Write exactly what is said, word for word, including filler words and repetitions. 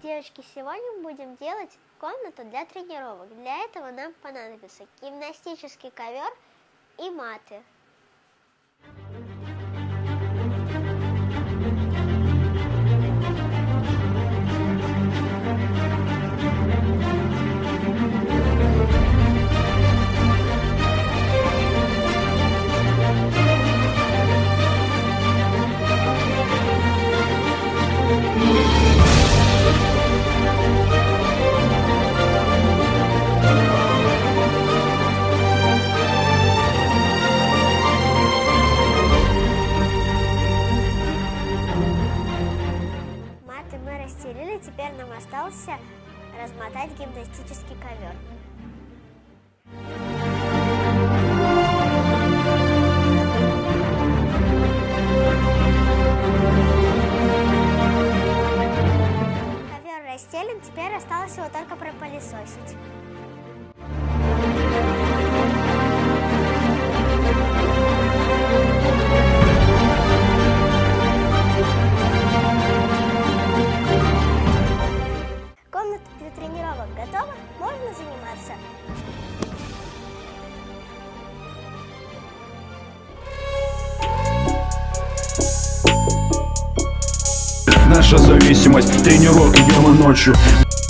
Девочки, сегодня мы будем делать комнату для тренировок. Для этого нам понадобится гимнастический ковер и маты. Мы расстелили, теперь нам остался размотать гимнастический ковер. Ковер расстелен, теперь осталось его только пропылесосить. Тренировок готова? Можно заниматься? Наша зависимость, тренировки днем и ночью.